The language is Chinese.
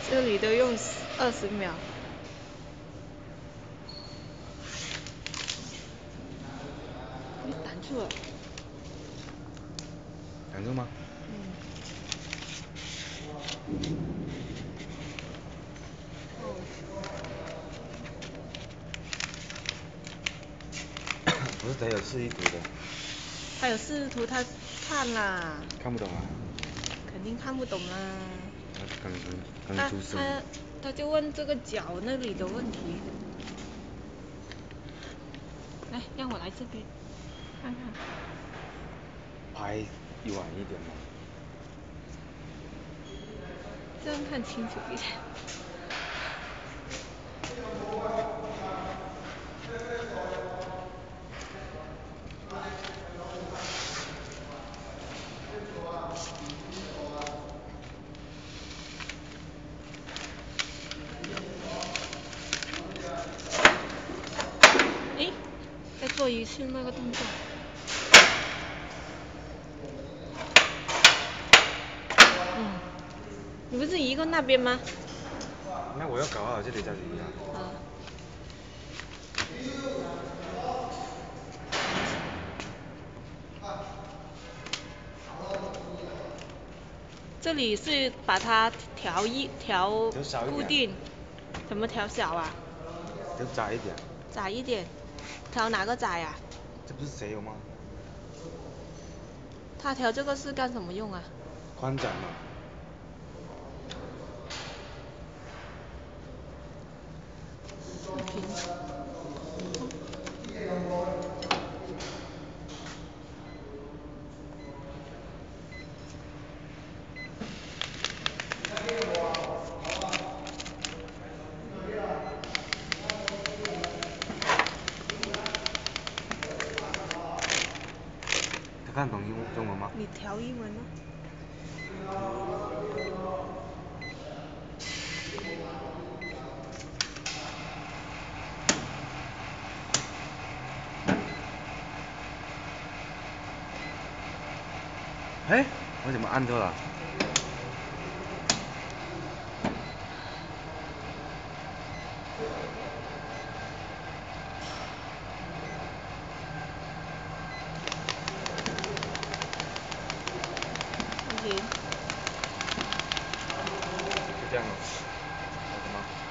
这里都用20秒。你挡住了。 挡住吗？不是得有示意图的。 他有示意图，他看啦。 看不懂啊。 肯定看不懂啦。 刚出声。 他就问这个脚那里的问题。来，让我来这边看看。 拍远一点嘛。 这样看清楚一点。诶，再做一次那个动作。你不是移过那边吗？ 那我要搞好这里再移啊。 这里是把它调固定，怎么调小啊？ 调窄一点。 窄一点，调哪个窄啊？ 这不是谁有吗？ 他调这个是干什么用啊？ 宽窄嘛。他看懂中文吗？ 你调英文呢？ 哎，我怎么按错了？ 不行。 就这样了。好的吗？